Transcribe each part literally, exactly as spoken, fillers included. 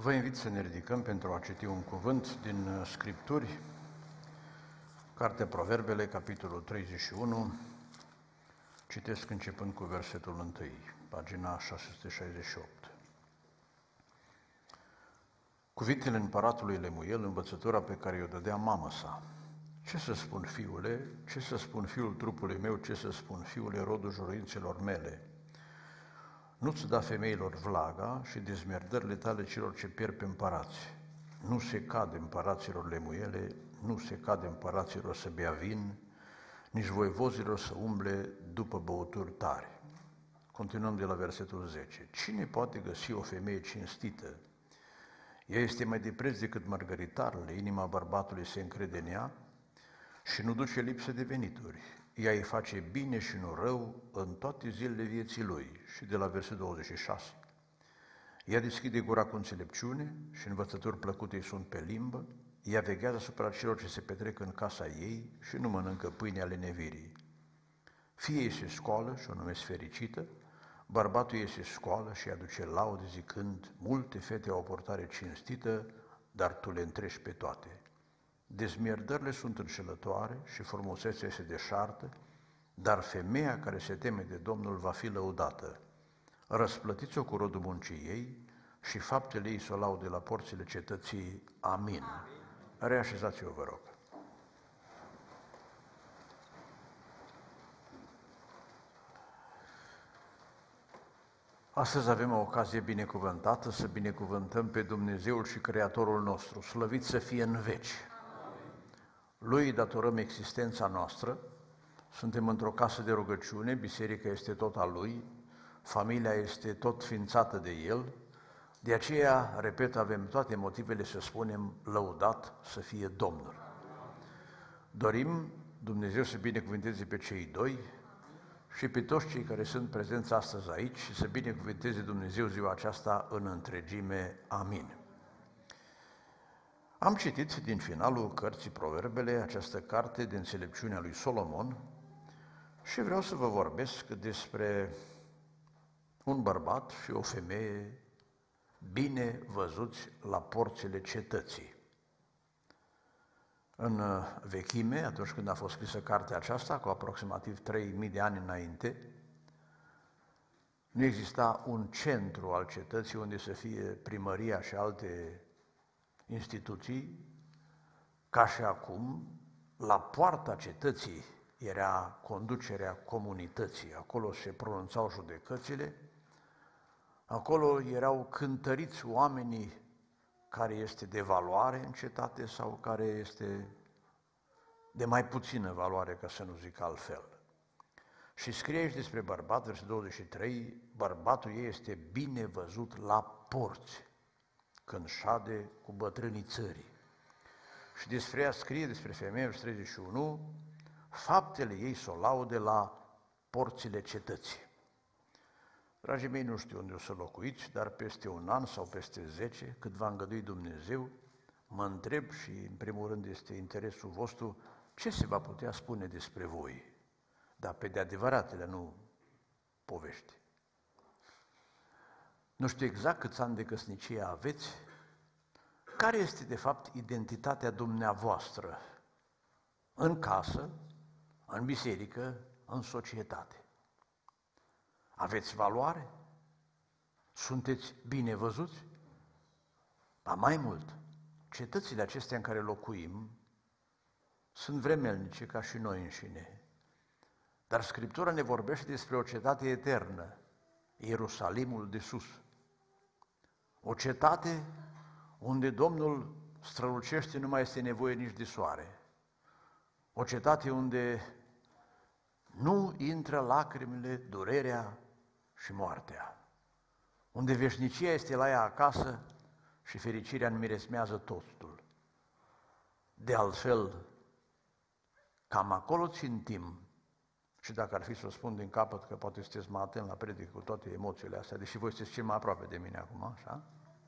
Vă invit să ne ridicăm pentru a citi un cuvânt din Scripturi, Cartea Proverbele, capitolul treizeci și unu, citesc începând cu versetul unu, pagina șase sute șaizeci și opt. Cuvintele împăratului Lemuel, învățătura pe care i-o dădea mamă sa. Ce să spun, fiule, ce să spun, fiul trupului meu, ce să spun, fiule, rodul juruințelor mele? Nu-ți da femeilor vlaga și dezmierdările tale celor ce pierd pe împărați. Nu se cade împăraților Lemuele, nu se cade împăraților să bea vin, nici voievozilor să umble după băuturi tare. Continuăm de la versetul zece. Cine poate găsi o femeie cinstită? Ea este mai de preț decât mărgăritarele, inima bărbatului se încrede în ea și nu duce lipsă de venituri. Ea îi face bine și nu rău în toate zilele vieții lui. Și de la versetul douăzeci și șase. Ea deschide gura cu înțelepciune și învățături plăcute îi sunt pe limbă. Ea veghează asupra celor ce se petrec în casa ei și nu mănâncă pâine ale nevirii. Fie ei se scoală și o numesc fericită, bărbatul ei se scoală și aduce laude zicând, multe fete au o portare cinstită, dar tu le întrești pe toate. Dezmierdările sunt înșelătoare și frumusețea se deșartă, dar femeia care se teme de Domnul va fi lăudată. Răsplătiți-o cu rodul muncii ei și faptele ei să o laude la porțile cetății. Amin. Reașezați-o, vă rog. Astăzi avem o ocazie binecuvântată să binecuvântăm pe Dumnezeul și Creatorul nostru, slăvit să fie în veci. Lui datorăm existența noastră, suntem într-o casă de rugăciune, biserica este tot a Lui, familia este tot ființată de El, de aceea, repet, avem toate motivele să spunem lăudat să fie Domnul. Dorim Dumnezeu să binecuvânteze pe cei doi și pe toți cei care sunt prezenți astăzi aici și să binecuvânteze Dumnezeu ziua aceasta în întregime. Amin. Am citit din finalul cărții Proverbele această carte de înțelepciunea lui Solomon și vreau să vă vorbesc despre un bărbat și o femeie bine văzuți la porțile cetății. În vechime, atunci când a fost scrisă cartea aceasta, cu aproximativ trei mii de ani înainte, nu exista un centru al cetății unde să fie primăria și alte instituții, ca și acum, la poarta cetății era conducerea comunității, acolo se pronunțau judecățile, acolo erau cântăriți oamenii care este de valoare în cetate sau care este de mai puțină valoare, ca să nu zic altfel. Și scrie aici despre bărbat, versetul douăzeci și trei, bărbatul ei este bine văzut la porți, când șade cu bătrânii țării. Și despre ea scrie despre femeie, versetul treizeci și unu, faptele ei s-o laude la porțile cetății. Dragii mei, nu știu unde o să locuiți, dar peste un an sau peste zece, cât va îngădui Dumnezeu, mă întreb și, în primul rând, este interesul vostru, ce se va putea spune despre voi? Dar pe de adevăratele, nu povești. Nu știu exact câți ani de căsnicie aveți, care este, de fapt, identitatea dumneavoastră în casă, în biserică, în societate. Aveți valoare? Sunteți bine văzuți? Dar mai mult, cetățile acestea în care locuim sunt vremelnice ca și noi înșine. Dar Scriptura ne vorbește despre o cetate eternă, Ierusalimul de sus. O cetate unde Domnul strălucește, nu mai este nevoie nici de soare. O cetate unde nu intră lacrimile, durerea și moartea. Unde veșnicia este la ea acasă și fericirea înmiresmează totul. De altfel, cam acolo țintim, și dacă ar fi să o spun din capăt, că poate sunteți mai atent la predică cu toate emoțiile astea, deși voi sunteți cel mai aproape de mine acum, așa?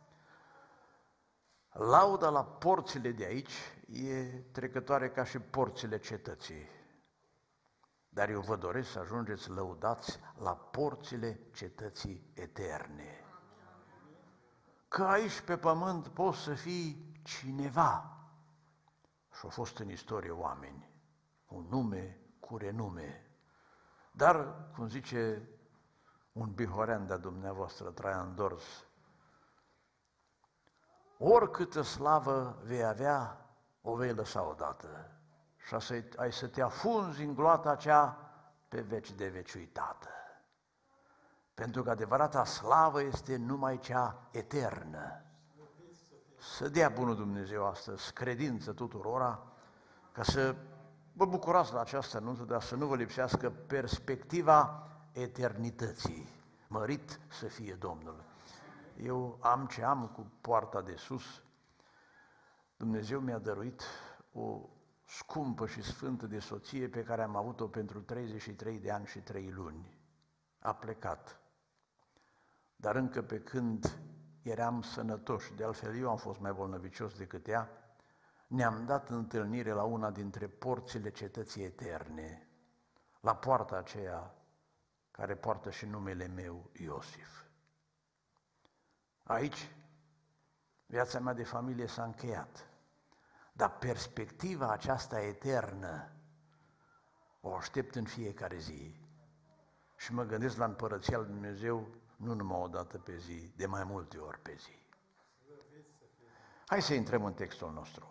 Lauda la porțile de aici e trecătoare ca și porțile cetății. Dar eu vă doresc să ajungeți lăudați la porțile cetății eterne. că aici pe pământ poți să fii cineva. Și au fost în istorie oameni, un nume cu renume. Dar, cum zice un bihorean de-a dumneavoastră, Traian Dors, oricâtă slavă vei avea, o vei lăsa odată și ai să te afunzi în gloata aceea pe veci de veci uitată. Pentru că adevărata slavă este numai cea eternă. Să dea bunul Dumnezeu astăzi credință tuturora, ca să vă bucurați la această nuntă, dar să nu vă lipsească perspectiva eternității. Mărit să fie Domnul! Eu am ce am cu poarta de sus. Dumnezeu mi-a dăruit o scumpă și sfântă de soție pe care am avut-o pentru treizeci și trei de ani și trei luni. A plecat. Dar încă pe când eram sănătoși, de altfel eu am fost mai bolnăvicios decât ea, ne-am dat întâlnire la una dintre porțile cetății eterne, la poarta aceea care poartă și numele meu, Iosif. Aici, viața mea de familie s-a încheiat, dar perspectiva aceasta eternă o aștept în fiecare zi și mă gândesc la Împărăția lui Dumnezeu nu numai o dată pe zi, de mai multe ori pe zi. Hai să intrăm în textul nostru.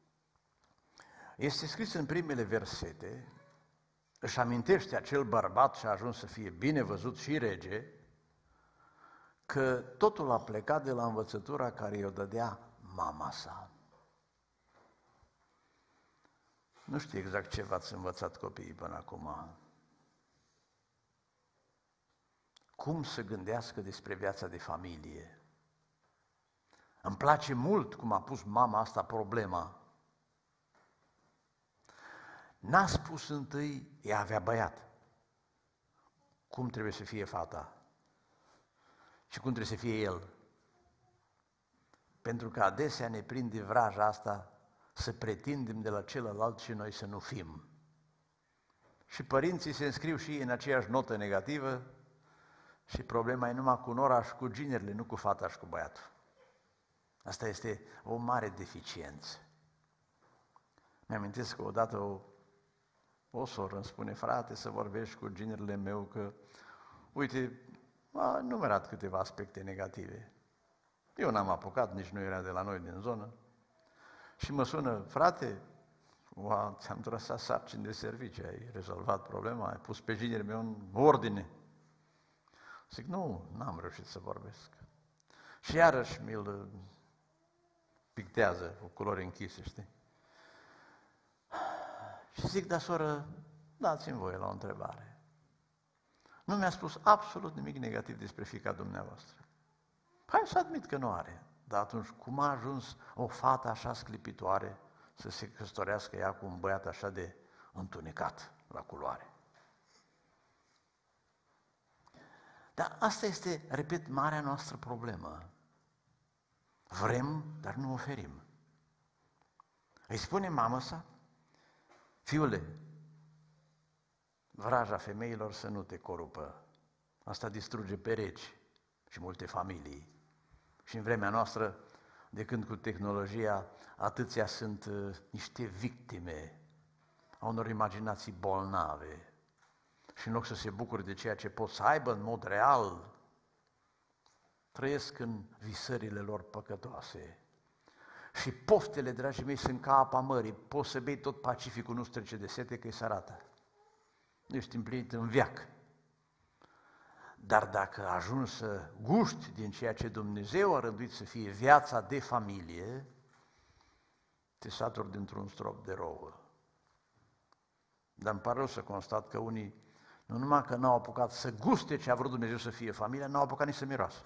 Este scris în primele versete, își amintește acel bărbat și a ajuns să fie bine văzut și rege, că totul a plecat de la învățătura care i-o dădea mama sa. Nu știu exact ce v-ați învățat copiii până acum. Cum să gândească despre viața de familie. Îmi place mult cum a pus mama asta problema. N-a spus întâi, ea avea băiat, cum trebuie să fie fata și cum trebuie să fie el. Pentru că adesea ne prinde vraja asta să pretindem de la celălalt și noi să nu fim. Și părinții se înscriu și ei în aceeași notă negativă și problema e numai cu nora și cu ginerile, nu cu fata și cu băiatul. Asta este o mare deficiență. Mi-amintesc că odată o, o soră îmi spune, frate, să vorbești cu ginerile meu că, uite, a numerat câteva aspecte negative. Eu n-am apucat, nici nu era de la noi din zonă. Și mă sună, frate, ua, ți-am trăsat sarcini de serviciu, ai rezolvat problema, ai pus pe ginerile meu în ordine. Zic, nu, n-am reușit să vorbesc. Și iarăși mi-l pictează cu culori închise, știi? Și zic, da, soră, dați-mi voie la o întrebare. Nu mi-a spus absolut nimic negativ despre fiica dumneavoastră. Hai să admit că nu are. Dar atunci, cum a ajuns o fată așa sclipitoare să se căsătorească ea cu un băiat așa de întunecat la culoare? Dar asta este, repet, marea noastră problemă. Vrem, dar nu oferim. Îi spune mamă sa, fiule, vraja femeilor să nu te corupă. Asta distruge pe regi și multe familii. Și în vremea noastră, de când cu tehnologia, atâția sunt uh, niște victime a unor imaginații bolnave. Și în loc să se bucure de ceea ce pot să aibă în mod real, trăiesc în visările lor păcătoase. Și poftele, dragii mei, sunt ca apa mării. Poți să bei tot Pacificul, nu-ți trece de sete, că-i sărată. Ești împlinit în veac. Dar dacă ajungi să guști din ceea ce Dumnezeu a rânduit să fie viața de familie, te saturi dintr-un strop de rouă. Dar îmi pare rău să constat că unii, nu numai că n-au apucat să guste ce a vrut Dumnezeu să fie familia, n-au apucat nici să miroasă.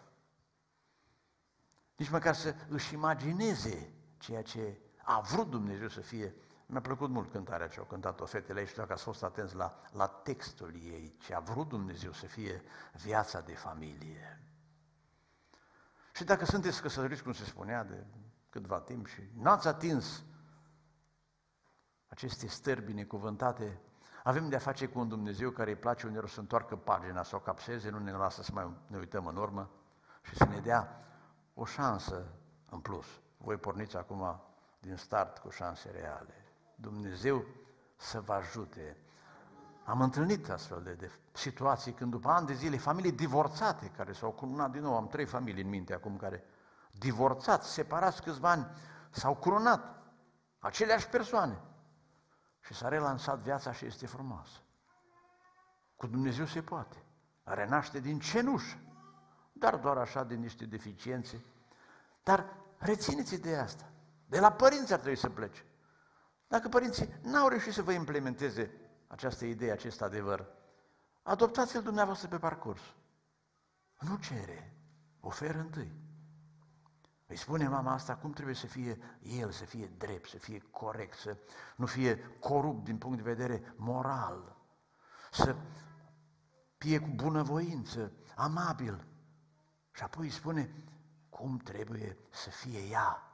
Nici măcar să își imagineze ceea ce a vrut Dumnezeu să fie. Mi-a plăcut mult cântarea ce au cântat-o fetele aici, știu că ați fost atenți la, la textul ei, ce a vrut Dumnezeu să fie viața de familie. Și dacă sunteți căsătoriți, cum se spunea de câtva timp și n-ați atins aceste stări binecuvântate, avem de-a face cu un Dumnezeu care îi place uneori să întoarcă pagina, să o capseze, nu ne lasă să mai ne uităm în urmă și să ne dea o șansă în plus. Voi porniți acum din start cu șanse reale. Dumnezeu să vă ajute. Am întâlnit astfel de, de situații când după ani de zile familii divorțate care s-au curunat din nou, am trei familii în minte acum care divorțați, separați câțiva ani, s-au curunat aceleași persoane și s-a relansat viața și este frumoasă. Cu Dumnezeu se poate. Renaște din cenușă, dar doar așa din niște deficiențe. Dar rețineți ideea asta. De la părinți ar trebui să plece. Dacă părinții n-au reușit să vă implementeze această idee, acest adevăr, adoptați-l dumneavoastră pe parcurs. Nu cere, oferă întâi. Îi spune mama asta cum trebuie să fie el, să fie drept, să fie corect, să nu fie corupt din punct de vedere moral, să fie cu bunăvoință, amabil. Și apoi îi spune cum trebuie să fie ea.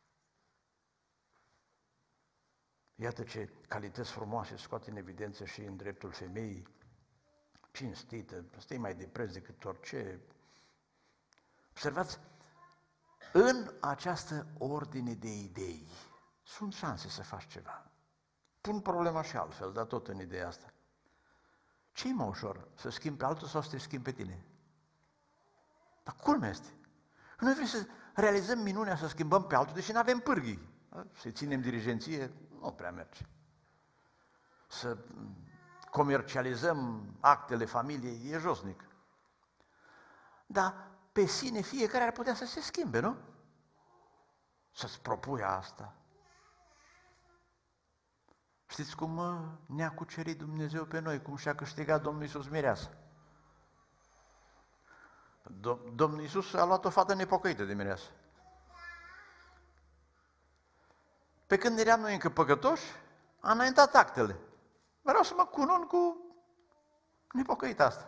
Iată ce calități frumoase scoate în evidență și în dreptul femeii, cinstită, stai mai de preț decât orice. Observați, în această ordine de idei sunt șanse să faci ceva. Pun problema și altfel, dar tot în ideea asta. Ce-i mai ușor? Să schimbi pe altul sau să te schimbi pe tine? Dar culmea este. Noi vrem să realizăm minunea, să schimbăm pe altul, deși nu avem pârghii. Să ținem dirigenție, nu prea merge. Să comercializăm actele familiei, e josnic. Dar pe sine fiecare ar putea să se schimbe, nu? Să-ți propui asta. Știți cum ne-a cucerit Dumnezeu pe noi, cum și-a câștigat Domnul Iisus mireasă? Domnul Iisus a luat o fată nepocăită de mireasă. Pe când eram noi încă păcătoși, a înaintat actele. Vreau să mă cunun cu nepocăita asta.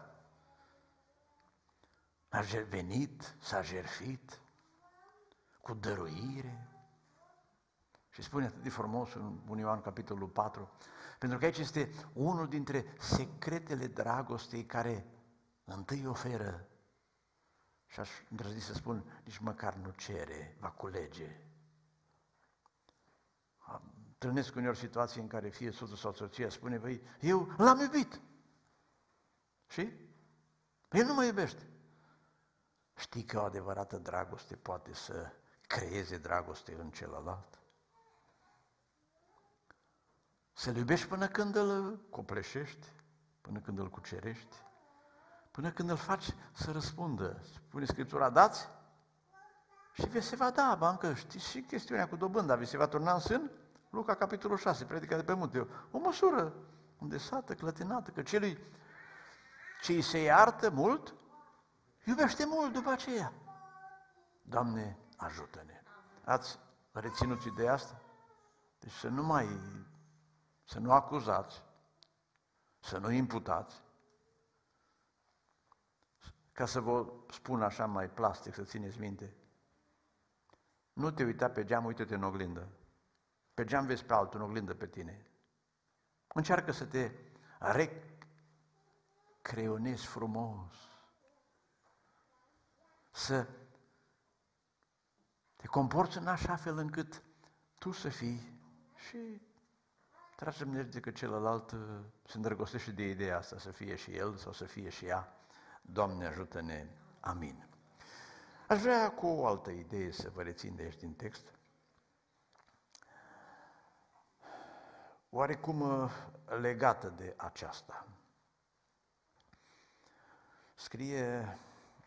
A venit, s-a jertfit, cu dăruire. Și spune atât de frumos în unu Ioan, capitolul patru, pentru că aici este unul dintre secretele dragostei care întâi oferă, și aș îndrăzni să spun, nici măcar nu cere, va culege. Întâlnesc uneori situații în care fie soțul sau soția spune, băi, eu l-am iubit. Și? El nu mă iubește. Știi că o adevărată dragoste poate să creeze dragoste în celălalt? Să-l iubești până când îl copleșești, până când îl cucerești, până când îl faci să răspundă. Spune Scriptura, dați și vi se va da, bancă, știți și chestiunea cu dobânda, vi se va turna în sân? Luca, capitolul șase, predica de pe munte. O măsură îndesată, clătinată, că celui ce îi se iartă mult, iubește mult după aceea. Doamne, ajută-ne! Ați reținut ideea asta? Deci să nu mai, să nu acuzați, să nu imputați, ca să vă spun așa mai plastic, să țineți minte. Nu te uita pe geam, uite-te în oglindă. Pe geam vezi pe altul, în oglindă pe tine. Încearcă să te recreionezi frumos, să te comporți în așa fel încât tu să fii și tragi de că celălalt se îndrăgostește de ideea asta, să fie și el sau să fie și ea. Doamne, ajută-ne! Amin. Aș vrea cu o altă idee să vă rețin de aici din text. Oarecum legată de aceasta. Scrie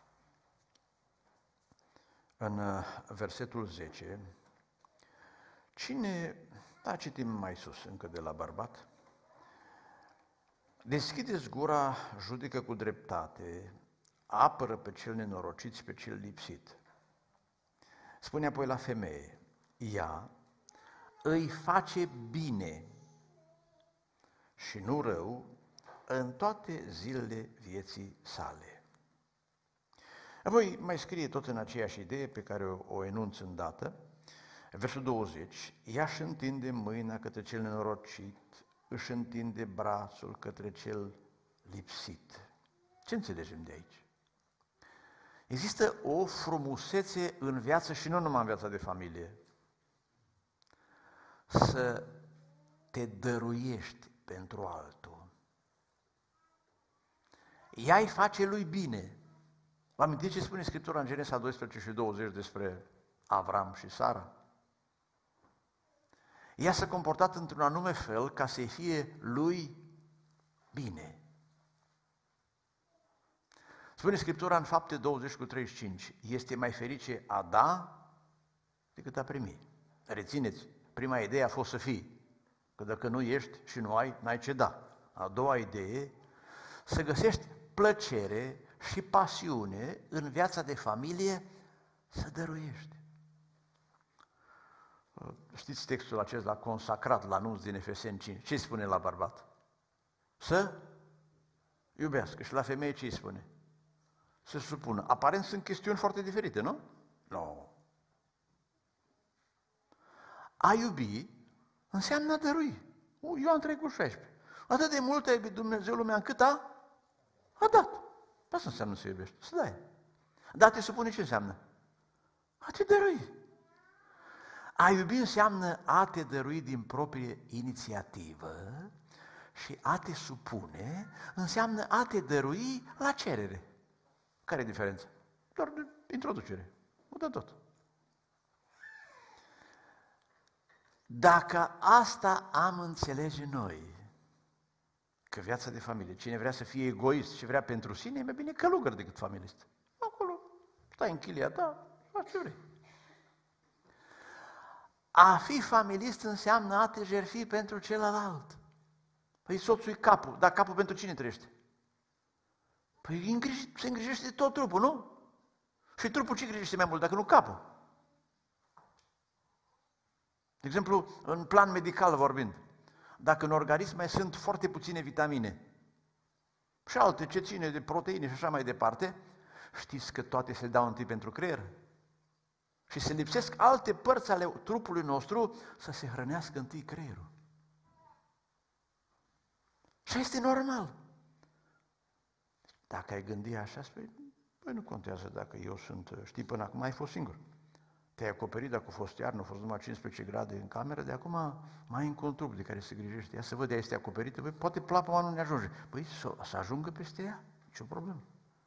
în versetul zece, cine, da, citim mai sus, încă de la bărbat, deschideți gura, judecă cu dreptate, apără pe cel nenorocit și pe cel lipsit. Spune apoi la femeie, ea îi face bine și nu rău în toate zilele vieții sale. Apoi mai scrie tot în aceeași idee pe care o, o enunț îndată, versul douăzeci, ea își întinde mâina către cel nenorocit, își întinde brațul către cel lipsit. Ce înțelegem de aici? Există o frumusețe în viață și nu numai în viața de familie. Să te dăruiești pentru altul. Ea îi face lui bine. Vă amintiți ce spune Scriptura în Genesa doisprezece și douăzeci despre Avram și Sara? Ea s-a comportat într-un anume fel ca să-i fie lui bine. Spune Scriptura în Fapte douăzeci cu treizeci și cinci, este mai ferice a da decât a primi. Rețineți, prima idee a fost să fii, că dacă nu ești și nu ai, n-ai ce da. A doua idee, să găsești plăcere și pasiune în viața de familie, să dăruiești. Știți textul acesta consacrat la anunț din Efeseni cinci, ce spune la bărbat? Să iubească. Și la femeie ce îi spune? Să se supună. Aparent sunt chestiuni foarte diferite, nu? Nu. No. A iubi înseamnă a dărui. Ioan trei cu șaisprezece. Atât de mult a iubit Dumnezeu lumea încât a, a dat. Asta înseamnă să iubești, să dai. Dar te supune ce înseamnă? A te dărui. A iubi înseamnă a te dărui din proprie inițiativă și a te supune înseamnă a te dărui la cerere. Care e diferența? Doar de introducere. O dă tot. Dacă asta am înțelege noi, că viața de familie, cine vrea să fie egoist și vrea pentru sine, e mai bine călugăr decât familist. Acolo, stai în chilia ta, faci ce vrei. A fi familist înseamnă a te jertfi pentru celălalt. Păi soțul e capul, dar capul pentru cine trăiește? Păi se îngrijește de tot trupul, nu? Și trupul ce îngrijește mai mult, dacă nu capul? De exemplu, în plan medical vorbind, dacă în organism mai sunt foarte puține vitamine și alte ce ține de proteine și așa mai departe, știți că toate se dau întâi pentru creier? Și se lipsesc alte părți ale trupului nostru să se hrănească întâi creierul. Și este normal. Dacă ai gândi așa, spui, păi nu contează dacă eu sunt, știi, până acum ai fost singur. Te-ai acoperit dacă a fost iarnă, a fost numai cincisprezece grade în cameră, de acum mai ai încă un trup de care se grijește. Ia să văd, ea este acoperită, băi, poate plapuma nu ne ajunge. Păi să, să ajungă peste ea, nicio problemă.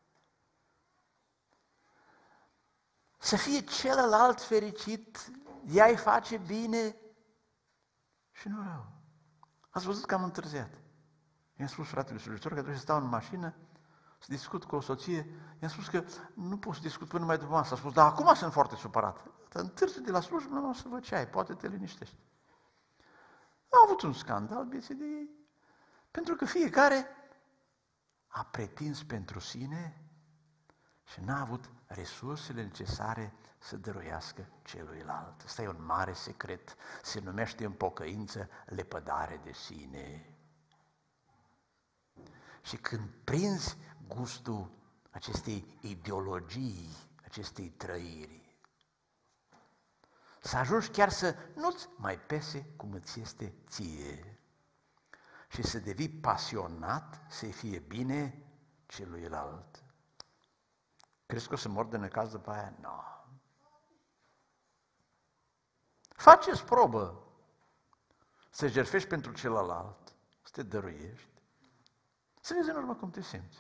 Să fie celălalt fericit, ea îi face bine și nu rău. Ați văzut că am întârziat. I-am spus fratele slujitor că trebuie să stau în mașină, să discut cu o soție, i-am spus că nu pot să discut până mai după masă. A spus, dar acum sunt foarte supărat. Întârzi de la slujbă, nu o să văd ce ai, poate te liniștești. Au avut un scandal vieții de ei, pentru că fiecare a pretins pentru sine și n-a avut resursele necesare să dăruiască celuilalt. Ăsta e un mare secret, se numește în pocăință lepădare de sine. Și când prinzi gustul acestei ideologii, acestei trăiri, să ajungi chiar să nu-ți mai pese cum îți este ție și să devii pasionat să-i fie bine celuilalt. Crezi că o să mor de necaz după aia? Nu. No. Faceți probă să jertfești pentru celălalt, să te dăruiești, să vezi în urmă cum te simți.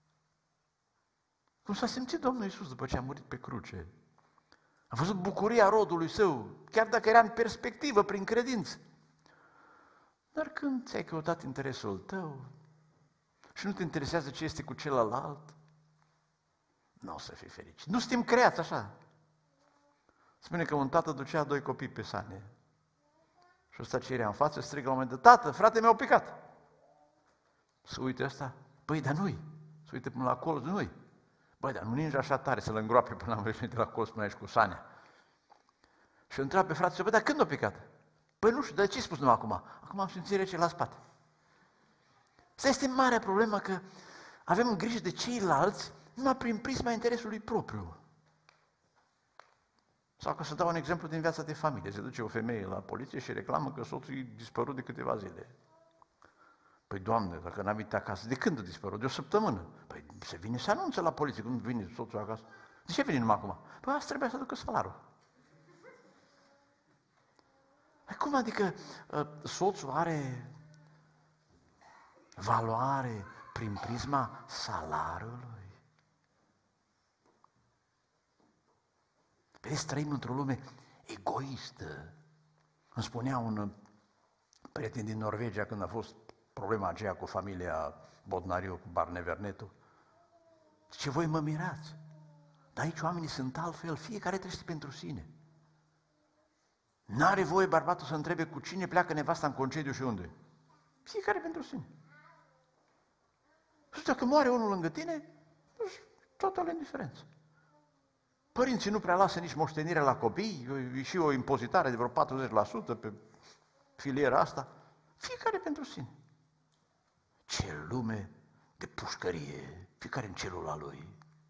Cum s-a simțit Domnul Iisus după ce a murit pe cruce. A văzut bucuria rodului său, chiar dacă era în perspectivă, prin credință. Dar când ți-ai căutat interesul tău și nu te interesează ce este cu celălalt, nu o să fii fericit. Nu suntem creați așa. Spune că un tată ducea doi copii pe sane. Și ăsta ce era în față, strigă la un moment dat, tată, frate meu a picat. Să uite ăsta, păi, dar nu-i. Să uite până la colț, nu-i. Băi, dar nu ninge așa tare să-l îngroape până la mărit de la colț până aici cu sanea. Și întreabă pe frate, băi, dar când a picat? Păi nu știu, dar ce-ai spus numai acum? Acum am simțit rece la spate. Asta este marea problemă, că avem grijă de ceilalți numai prin prisma interesului propriu. Sau că să dau un exemplu din viața de familie. Se duce o femeie la poliție și reclamă că soțul e dispărut de câteva zile. Păi Păi, Doamne, dacă n-am venit acasă, de când a dispărut? De o săptămână. Păi, se vine, se anunță la poliție când vine soțul acasă. De ce vine numai acum? Păi, asta trebuia să aducă salarul. Păi, cum adică soțul are valoare prin prisma salariului? Vedeți, trăim într-o lume egoistă. Îmi spunea un prieten din Norvegia când a fost problema aceea cu familia Bodnariu, cu Barnevernetu. Ce voi mă mirați? Dar aici oamenii sunt altfel, fiecare trăiește pentru sine. N-are voie bărbatul să întrebe cu cine pleacă nevasta în concediu și unde. Fiecare pentru sine. Și dacă moare unul lângă tine, total indiferență. Părinții nu prea lasă nici moștenirea la copii, e și o impozitare de vreo patruzeci la sută pe filiera asta. Fiecare pentru sine. Ce lume de pușcărie, fiecare în celula lui.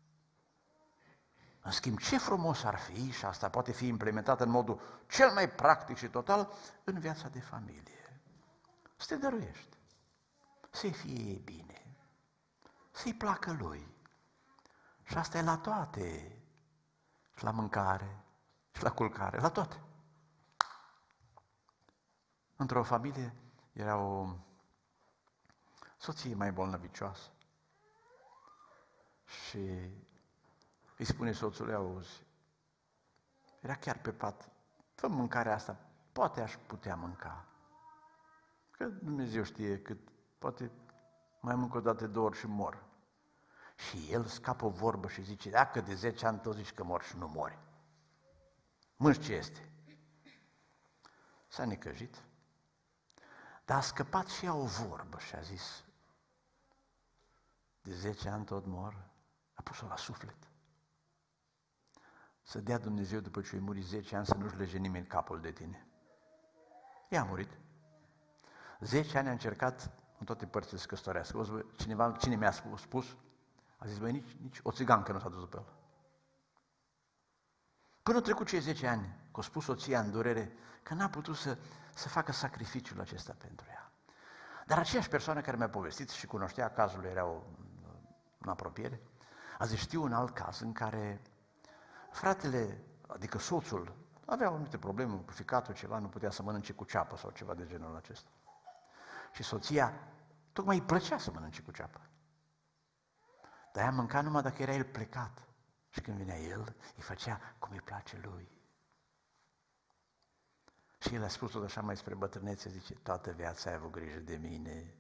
În schimb, ce frumos ar fi, și asta poate fi implementat în modul cel mai practic și total, în viața de familie. Să te dăruiești, să-i fie bine, să-i placă lui. Și asta e la toate, și la mâncare, și la culcare, la toate. Într-o familie era o soție mai bolnăvicioasă și îi spune soțului, auzi, era chiar pe pat, fă mâncarea asta, poate aș putea mânca. Că Dumnezeu știe cât, poate mai mânc o dată, două ori și mor. Și el scapă o vorbă și zice, dacă de zece ani tot zici că mor și nu mori. Mânci ce este? S-a necăjit, dar a scăpat și ea o vorbă și a zis, de zece ani tot mor, a pus-o la suflet. Să dea Dumnezeu după ce ai murit zece ani să nu-și lege nimeni capul de tine. Ea a murit. zece ani a încercat în toate părțile să căsătorească. Bă, cineva, cine mi-a spus, spus? A zis, băi, nici, nici o țigancă nu s-a dus pe el. Până au trecut cei zece ani, că a spus soția în durere, că n-a putut să, să facă sacrificiul acesta pentru ea. Dar aceeași persoană care mi-a povestit și cunoștea cazul, era o, în apropiere, a zis, știu un alt caz în care fratele, adică soțul, avea anumite probleme cu ficatul, ceva, nu putea să mănânce cu ceapă sau ceva de genul acesta. Și soția tocmai îi plăcea să mănânce cu ceapă. Dar ea mânca numai dacă era el plecat. Și când venea el, îi făcea cum îi place lui. Și el a spus tot așa mai spre bătrânețe, zice, toată viața ai avut grijă de mine.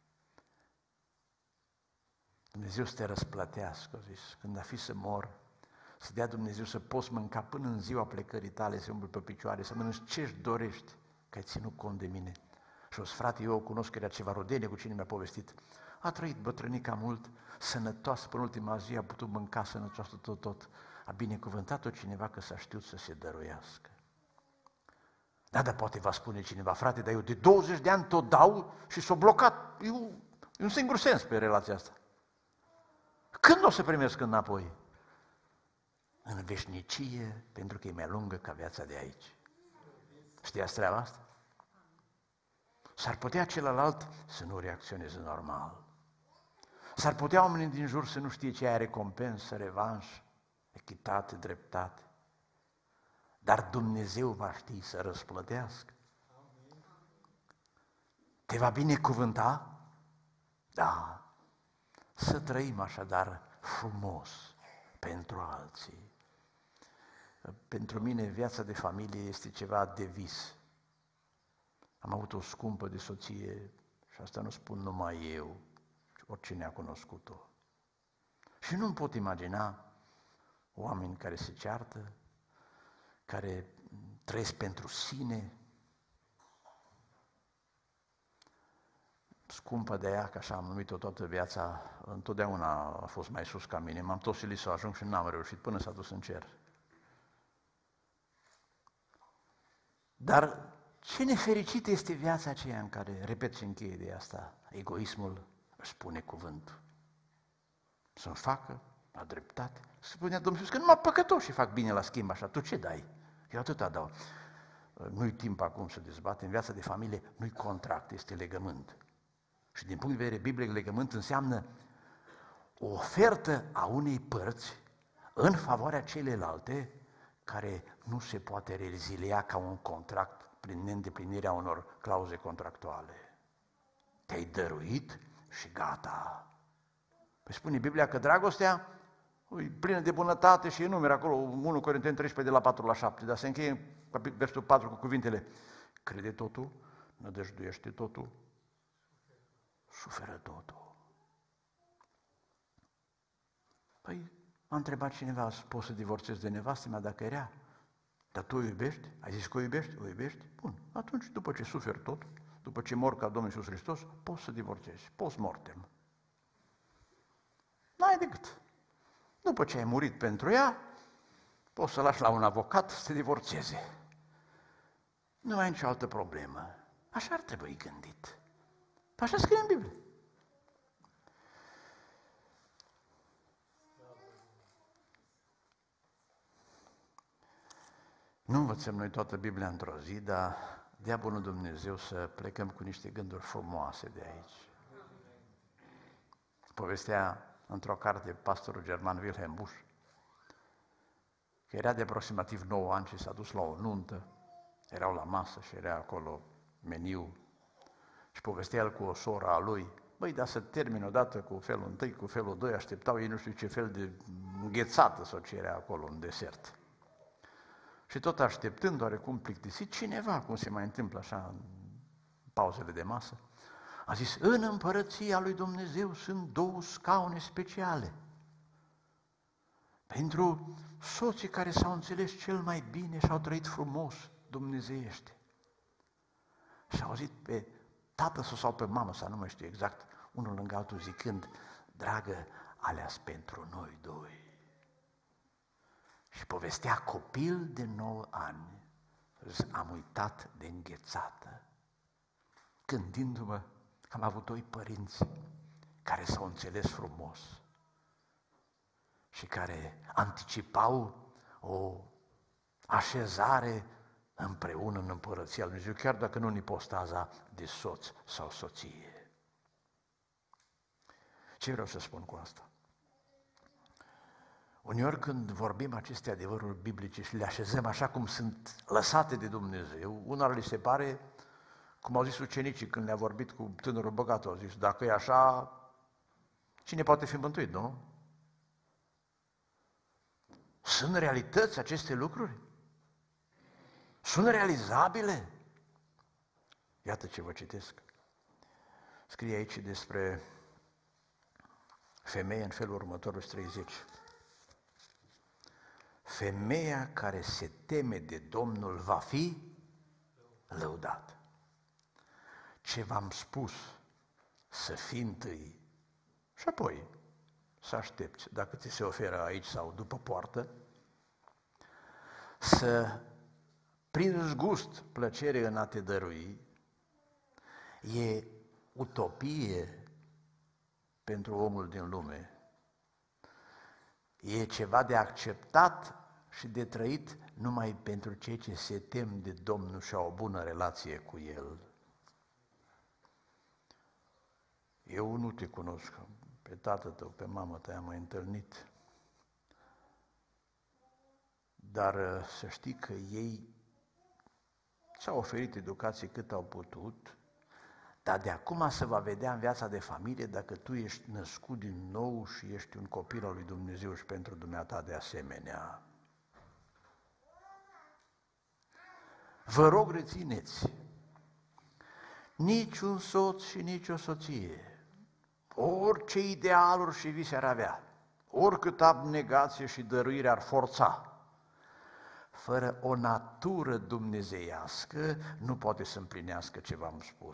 Dumnezeu să te răsplătească, a zis, când a fi să mor, să dea Dumnezeu să poți mânca până în ziua plecării tale, să umbli pe picioare, să mănânci ce-și dorești, că ai ținut cont de mine. Și o frate, eu o cunosc că era ceva rodenie cu cine mi-a povestit. A trăit bătrânica mult, sănătoasă, până ultima zi a putut mânca sănătoasă tot, tot. A binecuvântat-o cineva că s-a știut să se dăruiască. Da, dar poate va spune cineva, frate, dar eu de douăzeci de ani tot dau și s-a blocat. E un, e un singur sens pe relația asta. Când o să primesc înapoi? În veșnicie, pentru că e mai lungă ca viața de aici. Știați treaba asta? S-ar putea celălalt să nu reacționeze normal. S-ar putea oamenii din jur să nu știe ce e recompensă, revanș, echitate, dreptate. Dar Dumnezeu va ști să răsplătească. Te va binecuvânta? Da. Să trăim așadar frumos pentru alții. Pentru mine viața de familie este ceva de vis. Am avut o scumpă de soție și asta nu spun numai eu, ci oricine a cunoscut-o. Și nu-mi pot imagina oameni care se ceartă, care trăiesc pentru sine. Scumpă de ea, că așa am numit-o toată viața, întotdeauna a fost mai sus ca mine. M-am tot silit să ajung și n-am reușit până s-a dus în cer. Dar ce nefericită este viața aceea în care, repet și încheie de asta, egoismul își spune cuvântul. Să-mi facă la dreptate. Spunea Domnul Iisus că numai păcătoșii fac bine la schimb așa. Tu ce dai? Eu atâta dau. Nu-i timp acum să dezbatem. Viața de familie nu-i contract, este legământ. Și din punct de vedere biblic, legământ înseamnă o ofertă a unei părți în favoarea celelalte, care nu se poate rezilia ca un contract prin neîndeplinirea unor clauze contractuale. Te-ai dăruit și gata. Păi spune Biblia că dragostea e plină de bunătate și enumeră acolo unu Corinteni treisprezece de la patru la șapte, dar se încheie în versetul patru cu cuvintele: crede totul, nădăjduiește totul, suferă totul. Păi m-a întrebat cineva, poți să divorțezi de nevastă mea dacă era? Dar tu o iubești? Ai zis că o iubești? O iubești? Bun. Atunci, după ce suferi tot, după ce mor ca Domnul Iisus Hristos, poți să divorțezi. Post mortem. N-ai decât. După ce ai murit pentru ea, poți să lași la un avocat să te divorțeze. Nu ai nicio altă problemă. Așa ar trebui gândit. Așa scrie în Biblie. Nu învățăm noi toată Biblia într-o zi, dar dea bunul Dumnezeu să plecăm cu niște gânduri frumoase de aici. Povestea într-o carte pastorul german Wilhelm Busch, că era de aproximativ nouă ani și s-a dus la o nuntă, erau la masă și era acolo meniu și povestea el cu o soră a lui: băi, dar să termin odată cu felul întâi, cu felul doi, așteptau ei nu știu ce fel de înghețată sau ce era acolo în desert. Și tot așteptând, oarecum plictisit, cineva, cum se mai întâmplă așa în pauzele de masă, a zis: în împărăția lui Dumnezeu sunt două scaune speciale pentru soții care s-au înțeles cel mai bine și au trăit frumos dumnezeiește. Și au auzit pe tată sau pe mamă, sau nu mai știu exact, unul lângă altul zicând: dragă, alea-s pentru noi doi. Și povestea copil de nouă ani: am uitat de înghețată, gândindu-mă că am avut doi părinți care s-au înțeles frumos și care anticipau o așezare împreună în împărăția lui Dumnezeu, chiar dacă nu în ipostaza de soț sau soție. Ce vreau să spun cu asta? Uneori când vorbim aceste adevăruri biblice și le așezăm așa cum sunt lăsate de Dumnezeu, unora li se pare, cum au zis ucenicii când le-a vorbit cu tânărul bogat, au zis: dacă e așa, cine poate fi mântuit, nu? Sunt realități aceste lucruri? Sunt realizabile? Iată ce vă citesc. Scrie aici despre femeie în felul următor, treizeci. Femeia care se teme de Domnul va fi lăudată. Ce v-am spus, să fii întâi și apoi să aștepți, dacă ți se oferă aici sau după poartă, să prinzi gust, plăcere în a te dărui, e utopie pentru omul din lume. E ceva de acceptat și de trăit numai pentru cei ce se tem de Domnul și au o bună relație cu El. Eu nu te cunosc, pe tatăl tău, pe mamă ta am mai întâlnit, dar să știi că ei ți-au oferit educație cât au putut, dar de acum se va vedea în viața de familie dacă tu ești născut din nou și ești un copil al lui Dumnezeu și pentru dumneata de asemenea. Vă rog, rețineți, niciun soț și nici o soție, orice idealuri și vise ar avea, oricât abnegație și dăruire ar forța, fără o natură dumnezeiască, nu poate să împlinească ce v-am spus.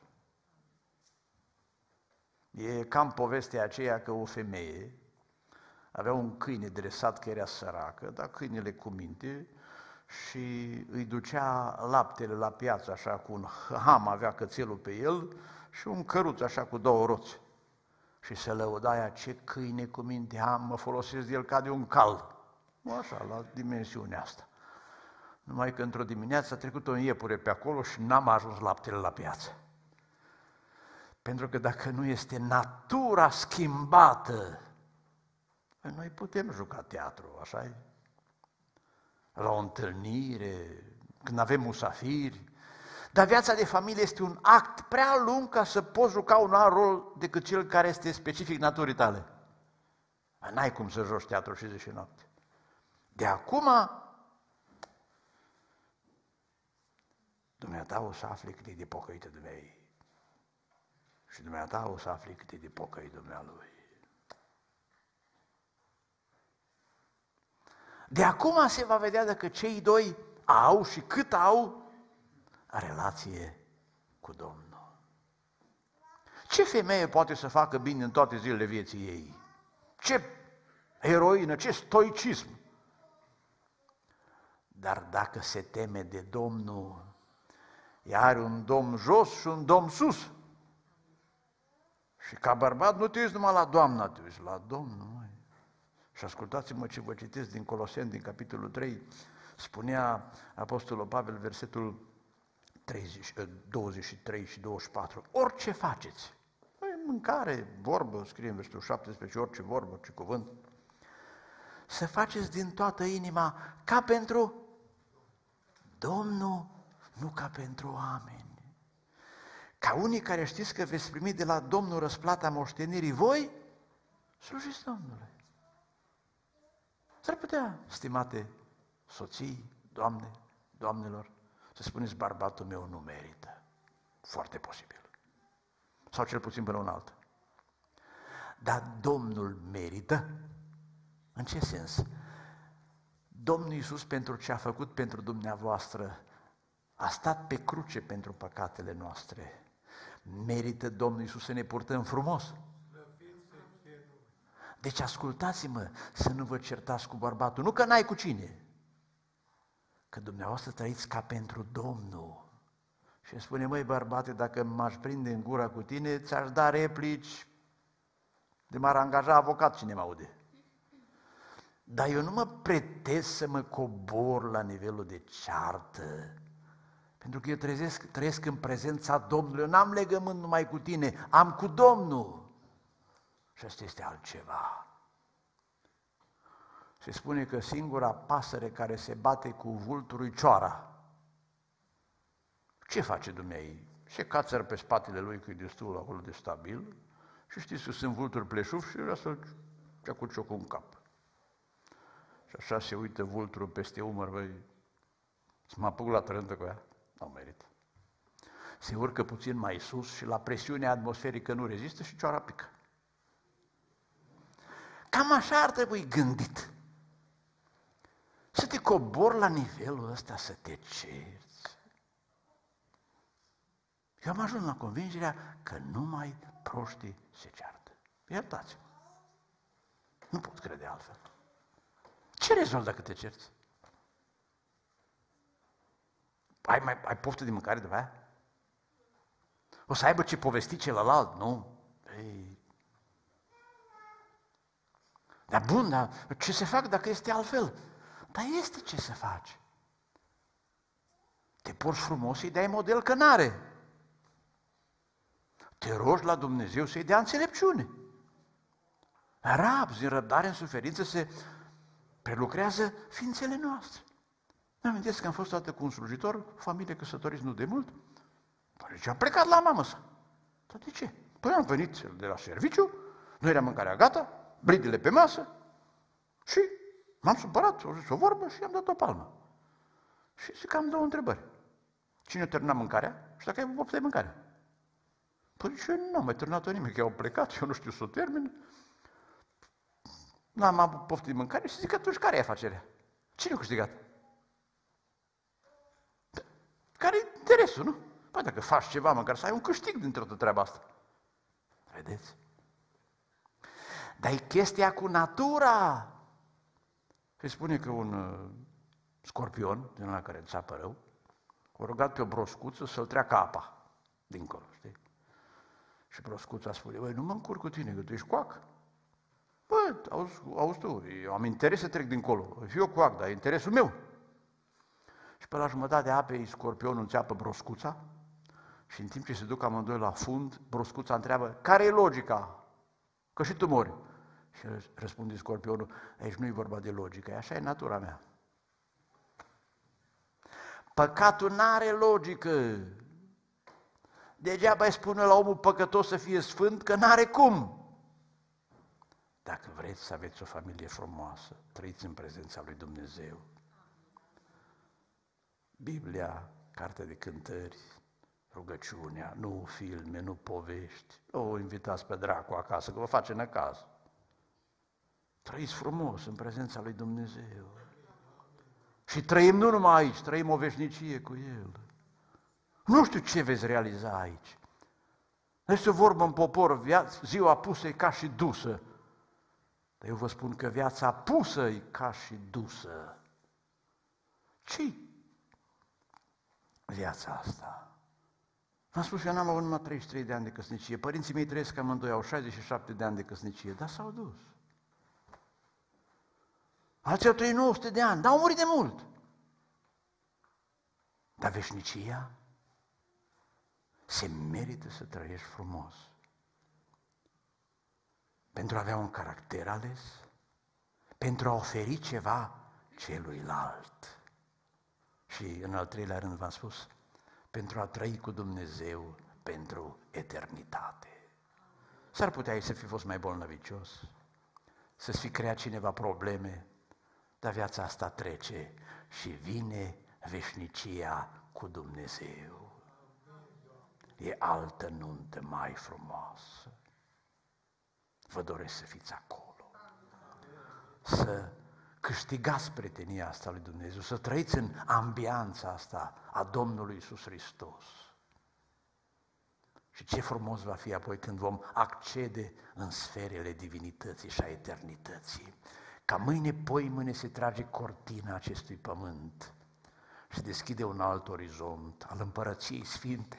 E cam povestea aceea că o femeie avea un câine dresat, că era săracă, dar câinele cu minte, și îi ducea laptele la piață, așa, cu un ham, avea cățelul pe el și un căruț, așa, cu două roți. Și se lăuda ea: ce câine cu minte am, mă folosesc de el ca de un cal. Așa, la dimensiunea asta. Numai că într-o dimineață a trecut o iepure pe acolo și n-am ajuns laptele la piață. Pentru că dacă nu este natura schimbată, noi putem juca teatru, așa-i? La o întâlnire, când avem musafiri. Dar viața de familie este un act prea lung ca să poți juca un alt rol decât cel care este specific naturii tale. N-ai cum să joci teatru și zi și noapte. De acum, dumneata o să afli cât e de pocăită dumneai. Și dumneata o să afli cât e de pocăit dumnealui. De acum se va vedea dacă cei doi au și cât au relație cu Domnul. Ce femeie poate să facă bine în toate zilele vieții ei? Ce eroină, ce stoicism! Dar dacă se teme de Domnul, ea are un Domn jos și un Domn sus. Și ca bărbat nu te uiți numai la Doamna, te uiți la Domnul. Măi. Și ascultați-mă ce vă citesc din Coloseni, din capitolul trei, spunea Apostolul Pavel, versetul treizeci, douăzeci și trei și douăzeci și patru, orice faceți, mâncare, vorbă, scrie în versetul șaptesprezece, orice vorbă, orice cuvânt, să faceți din toată inima ca pentru Domnul, nu ca pentru oameni. Ca unii care știți că veți primi de la Domnul răsplata moștenirii, voi slujiți Domnului. S-ar putea, stimate soții, doamne, doamnelor, să spuneți, bărbatul meu nu merită. Foarte posibil. Sau cel puțin până un altă. Dar Domnul merită? În ce sens? Domnul Iisus, pentru ce a făcut pentru dumneavoastră, a stat pe cruce pentru păcatele noastre. Merită Domnul Iisus să ne purtăm frumos? Deci ascultați-mă, să nu vă certați cu bărbatul, nu că n-ai cu cine, că dumneavoastră trăiți ca pentru Domnul. Și îmi spune, măi bărbate, dacă m-aș prinde în gura cu tine, ți-aș da replici, de m-ar angaja avocat cine mă aude. Dar eu nu mă pretez să mă cobor la nivelul de ceartă, pentru că eu trăiesc, trăiesc în prezența Domnului, eu n-am legământ numai cu tine, am cu Domnul. Și asta este altceva. Se spune că singura pasăre care se bate cu vulturul e cioara. Ce face dumneai? Se cațără pe spatele lui, că e destul acolo de stabil, și știți că sunt vulturi pleșuvi și vrea să-l cea cu ciocul în cap. Și așa se uită vulturul peste umăr, băi, să mă apuc la trântă cu ea, nu merit. Se urcă puțin mai sus și la presiunea atmosferică nu rezistă și cioara pică. Cam așa ar trebui gândit. Să te cobori la nivelul ăsta, să te cerți. Eu am ajuns la convingerea că numai proștii se ceartă. Iertați-mă. Nu pot crede altfel. Ce rezolvi dacă te cerți? Ai, mai, ai poftă de mâncare de aia? O să aibă ce povesti celălalt, nu? Ei. Dar bun, dar ce să fac dacă este altfel? Dar este ce să faci. Te porți frumos să-i dai model că n-are. Te rogi la Dumnezeu să-i dea înțelepciune. Rabzi, în răbdare, în suferință, se prelucrează ființele noastre. Mă amintesc că am fost toată cu un slujitor, familie căsătoriți nu de mult, și am plecat la mamă sa. Dar de ce? Păi am venit de la serviciu, nu era mâncarea gata, bridele pe masă și m-am supărat, au zis o vorbă și i-am dat o palmă. Și zic că am două întrebări. Cine a terminat mâncarea și dacă ai poftă de mâncare? Păi și eu nu am mai terminat-o nimeni, că au plecat, eu nu știu să o termin. N-am avut poftă de mâncare și zic că atunci care e afacerea? Cine a câștigat? Care e interesul, nu? Păi dacă faci ceva, măcar să ai un câștig dintre toată treaba asta. Vedeți? Dar e chestia cu natura. Se spune că un uh, scorpion, din ăla care înțapă rău, a rugat pe o broscuță să-l treacă apa dincolo, știi? Și broscuța spune, băi, nu mă încurc cu tine, că tu ești coac. Băi, auzi, auzi tu, eu am interes să trec dincolo, fiu eu coac, dar e interesul meu. Și pe la jumătate de apei, scorpionul înțeapă broscuța Și în timp ce se duc amândoi la fund, broscuța întreabă, care e logica? Că și tu mori. Și răspunde scorpionul, aici nu e vorba de logică, e așa e natura mea. Păcatul n-are logică. Degeaba îi spune la omul păcătos să fie sfânt, că n-are cum. Dacă vreți să aveți o familie frumoasă, trăiți în prezența lui Dumnezeu. Biblia, cartea de cântări, rugăciunea, nu filme, nu povești. O invitați pe dracu acasă, că vă face necaz. Trăiți frumos în prezența lui Dumnezeu. Și trăim nu numai aici, trăim o veșnicie cu El. Nu știu ce veți realiza aici. Este o vorbă în popor, viața, ziua pusă e ca și dusă. Dar eu vă spun că viața pusă e ca și dusă. Ce-i viața asta? V-am spus că eu n-am avut numai treizeci și trei de ani de căsnicie. Părinții mei trăiesc amândoi, au șaizeci și șapte de ani de căsnicie, dar s-au dus. Alții au trăit nouă sute de ani, dar au murit de mult. Dar veșnicia se merită să trăiești frumos. Pentru a avea un caracter ales, pentru a oferi ceva celuilalt. Și în al treilea rând v-am spus, pentru a trăi cu Dumnezeu pentru eternitate. S-ar putea ei să fi fost mai bolnăvicios, să-ți fi creat cineva probleme, dar viața asta trece și vine veșnicia cu Dumnezeu. E altă nuntă mai frumoasă. Vă doresc să fiți acolo, să câștigați prietenia asta lui Dumnezeu, să trăiți în ambianța asta a Domnului Iisus Hristos. Și ce frumos va fi apoi când vom accede în sferele divinității și a eternității. Ca mâine, poi mâine se trage cortina acestui pământ și deschide un alt orizont al împărăției sfinte.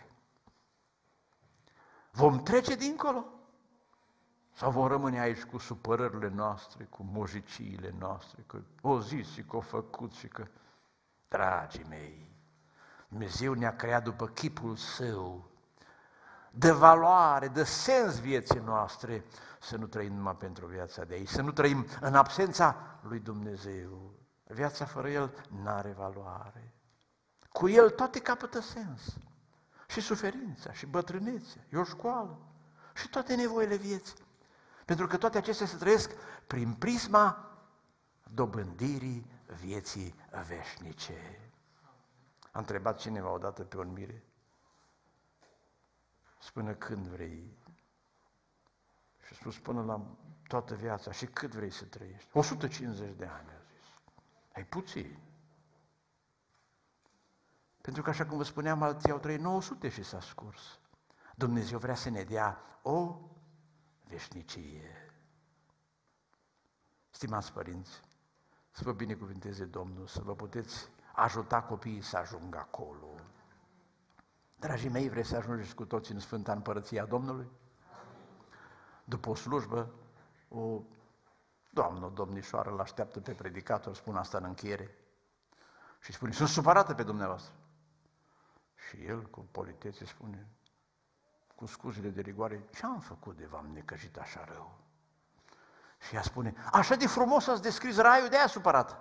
Vom trece dincolo? Sau vom rămâne aici cu supărările noastre, cu mojiciile noastre, că o zis și că o făcut și că... Dragii mei, Dumnezeu ne-a creat după chipul Său, de valoare, de sens vieții noastre, să nu trăim numai pentru viața de aici, să nu trăim în absența lui Dumnezeu. Viața fără El n-are valoare. Cu El toate capătă sens. Și suferința, și bătrânețea, e o școală, și toate nevoile vieții. Pentru că toate acestea se trăiesc prin prisma dobândirii vieții veșnice. A întrebat cineva odată pe un mire, spune când vrei? Și a spus până la toată viața. Și cât vrei să trăiești? o sută cincizeci de ani, a zis. Ai puțin. Pentru că, așa cum vă spuneam, alții au trăit nouă sute și s-a scurs. Dumnezeu vrea să ne dea o veșnicie. Stimați părinți, să vă binecuvânteze Domnul, să vă puteți ajuta copiii să ajungă acolo. Dragii mei, vreți să ajungeți cu toții în Sfânta Împărăția Domnului? După o slujbă, o doamnă, o domnișoară, îl așteaptă pe predicator, spun asta în încheiere, și spune, sunt supărată pe dumneavoastră. Și el, cu politețe, spune, cu scuzele de rigoare, ce-am făcut de v-am necăjit așa rău? Și ea spune, așa de frumos ați descris raiul, de aia supărată.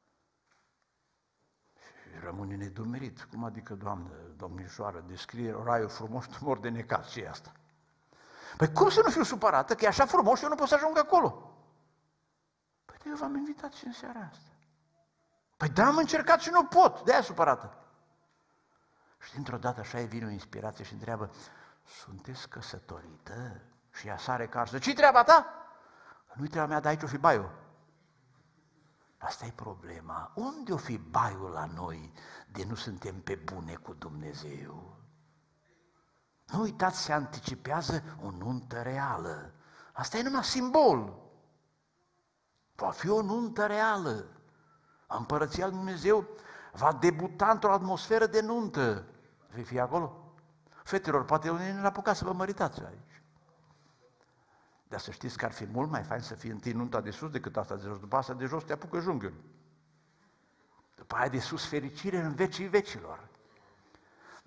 Și rămâne nedumerit, cum adică, doamnă, domnișoară, descrie raiul frumos, tu mor de necaz, ce e asta? Păi cum să nu fiu supărată, că e așa frumos și eu nu pot să ajung acolo? Păi eu v-am invitat și în seara asta. Păi da, am încercat și nu pot, de aia supărată. Și dintr-o dată așa îi vine o inspirație și întreabă, sunteți căsătorită? Și ea sare carsă, ce-i treaba ta? Nu-i treaba mea, dar aici o fi baiul. Asta e problema. Unde o fi baiul la noi de nu suntem pe bune cu Dumnezeu? Nu uitați, se anticipează o nuntă reală. Asta e numai simbol. Va fi o nuntă reală. Împărăția lui Dumnezeu va debuta într-o atmosferă de nuntă. Vei fi acolo? Fetelor, poate unii nu apucați să vă măritați aici. Dar să știți că ar fi mult mai fain să fie întâi nunta de sus decât asta de jos. După asta de jos te apucă junghiul. După aia de sus fericire în vecii vecilor.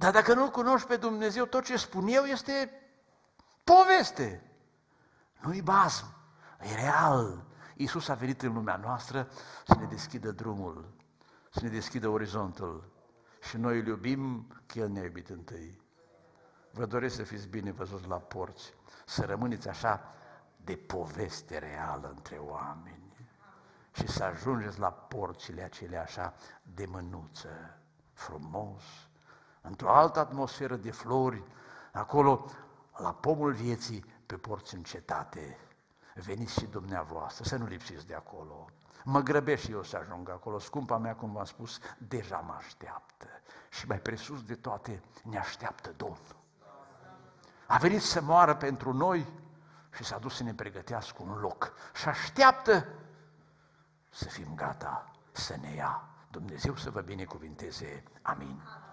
Dar dacă nu-L cunoști pe Dumnezeu, tot ce spun eu este poveste. Nu-i bazm, e real. Iisus a venit în lumea noastră să ne deschidă drumul, să ne deschidă orizontul. Și noi îl iubim, că El ne-a iubit întâi. Vă doresc să fiți bine văzuți la porți, să rămâneți așa de poveste reală între oameni și să ajungeți la porțile acelea așa de mânuță, frumos, într-o altă atmosferă de flori, acolo, la pomul vieții, pe porți încetate. Veniți și dumneavoastră, să nu lipsiți de acolo. Mă grăbesc și eu să ajung acolo. Scumpa mea, cum v-am spus, deja mă așteaptă. Și mai presus de toate, ne așteaptă Domnul. A venit să moară pentru noi și s-a dus să ne pregătească un loc. Și așteaptă să fim gata să ne ia. Dumnezeu să vă binecuvinteze. Amin.